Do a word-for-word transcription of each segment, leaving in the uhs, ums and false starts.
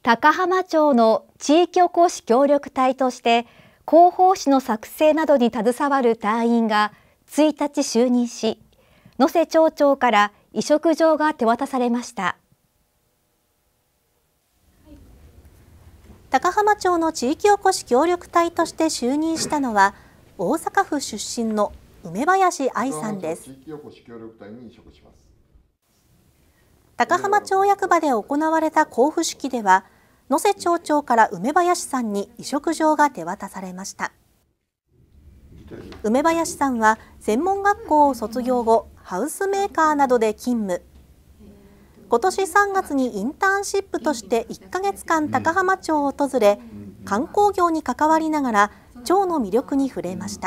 高浜町の地域おこし協力隊として広報誌の作成などに携わる隊員がついたち就任し、能勢町長から委嘱状が手渡されました。 高浜町の地域おこし協力隊として就任したのは大阪府出身の梅林愛さんです。高浜町役場で行われた交付式では、能勢町長から梅林さんに委嘱状が手渡されました。梅林さんは専門学校を卒業後、ハウスメーカーなどで勤務。今年さんがつにインターンシップとしていっかげつかん高浜町を訪れ、観光業に関わりながら町の魅力に触れました。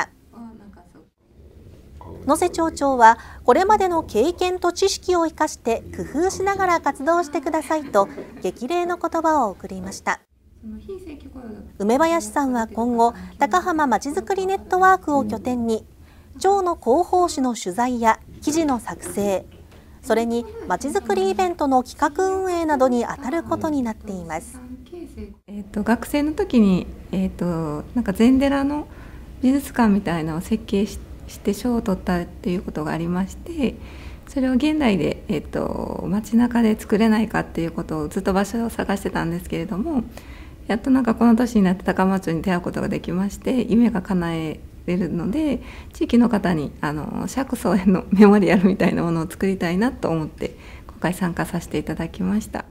能勢町長はこれまでの経験と知識を生かして工夫しながら活動してくださいと激励の言葉を送りました。梅林さんは今後、高浜まちづくりネットワークを拠点に町の広報誌の取材や記事の作成、それにまちづくりイベントの企画運営などに当たることになっています。 えー、と学生の時に、えー、となんか禅寺の美術館みたいなのを設計しして賞を取ったっていうことがありまして、それを現代で、えー、と街中で作れないかっていうことをずっと場所を探してたんですけれども、やっとなんかこの年になって高浜町に出会うことができまして、夢が叶えれるので、地域の方にあの釈尊へのメモリアルみたいなものを作りたいなと思って今回参加させていただきました。